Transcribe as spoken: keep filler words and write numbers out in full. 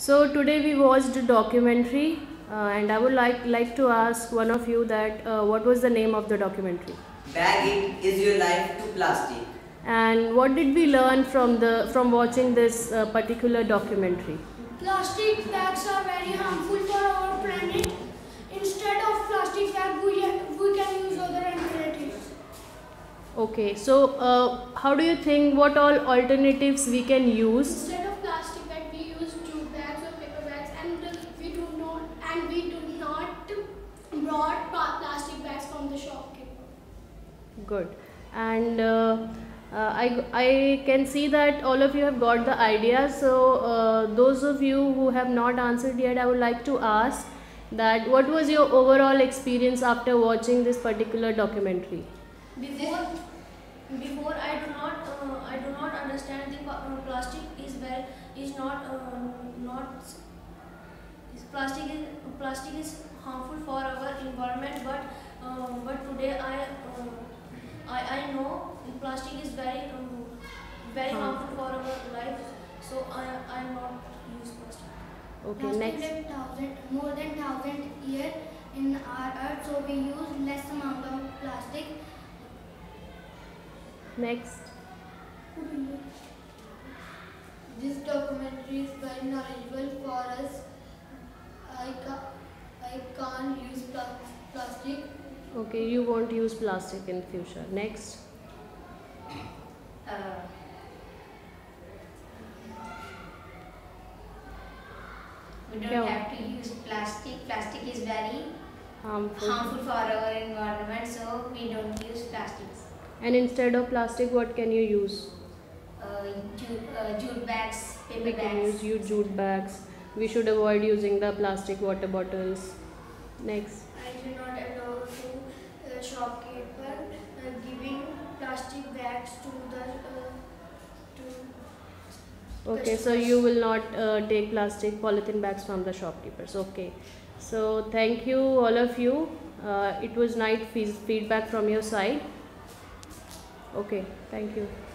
So today we watched a documentary, uh, and I would like like to ask one of you that uh, what was the name of the documentary? Bag It Is Your Life to Plastic. And what did we learn from the from watching this uh, particular documentary? Plastic bags are very harmful for our planet. Instead of plastic bag, we, we can use other alternatives. Okay, so uh, how do you think what all alternatives we can use? Instead of plastic bag, we use jute bags or paper bags, and uh, we do not and we do not brought pa- plastic bags from the shopkeeper. Good. And uh, uh, I, I can see that all of you have got the idea. So uh, those of you who have not answered yet, I would like to ask that what was your overall experience after watching this particular documentary? Before, before I do not, uh, I do not understand the uh, plastic is well is not uh, not is plastic is plastic is harmful for our environment. But uh, but today I uh, I I know plastic is very um, very harmful for our life. So I I am not use plastic. Okay, Plastic next. live thousand, more than thousand years in our earth, so we use less amount of plastic. Next. This documentary is very knowledgeable for us. I, ca- I can't use pla- plastic. Okay, you won't use plastic in future. Next. Uh, we don't Yeah. have to use plastic. Plastic is very Harmful. harmful for our environment, so we don't use plastics. And instead of plastic, what can you use? Uh, jute, uh, jute bags, paper We can bags. use use jute bags. We should avoid using the plastic water bottles. Next. I do not allow to uh, shopkeeper uh, giving plastic bags to the uh, to Okay, so you will not uh, take plastic polythene bags from the shopkeepers. Okay. So thank you all of you. Uh, it was nice fe- feedback from your side. Okay, thank you.